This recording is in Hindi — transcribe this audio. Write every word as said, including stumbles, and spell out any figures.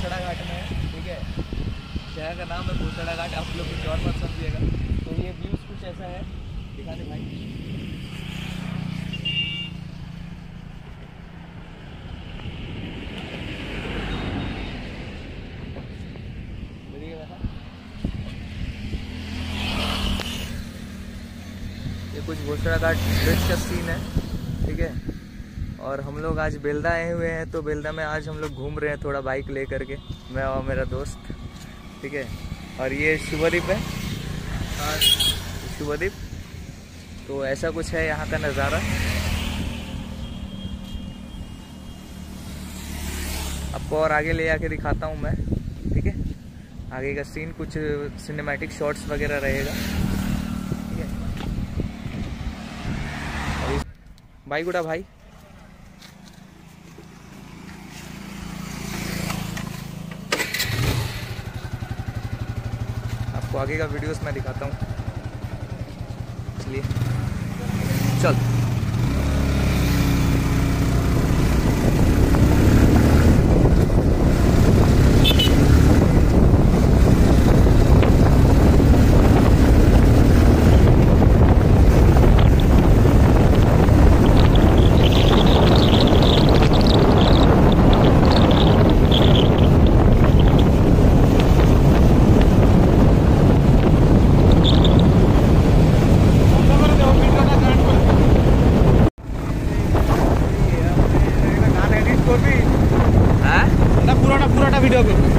भोसड़ा घाट में है, ठीक है। शहर का नाम है भोसड़ा घाट, आप लोग कुछ और मत समझिएगा। तो ये व्यूज़ कुछ ऐसा है, दिखा दे भाई। ये कुछ भोसड़ा घाट ब्रिज का सीन है, ठीक है। और हम लोग आज बेलदा आए हुए हैं, तो बेलदा में आज हम लोग घूम रहे हैं थोड़ा बाइक ले करके, मैं और मेरा दोस्त, ठीक है। और ये शुभदीप है, हाँ शुभदीप। तो ऐसा कुछ है यहाँ का नज़ारा। आपको और आगे ले आके दिखाता हूँ मैं, ठीक है। आगे का सीन कुछ सिनेमैटिक शॉट्स वगैरह रहेगा, ठीक है। भाई गुड़ा भाई, आपको आगे का वीडियोस मैं दिखाता हूँ, इसलिए चल। पूरा पूरा वीडियो को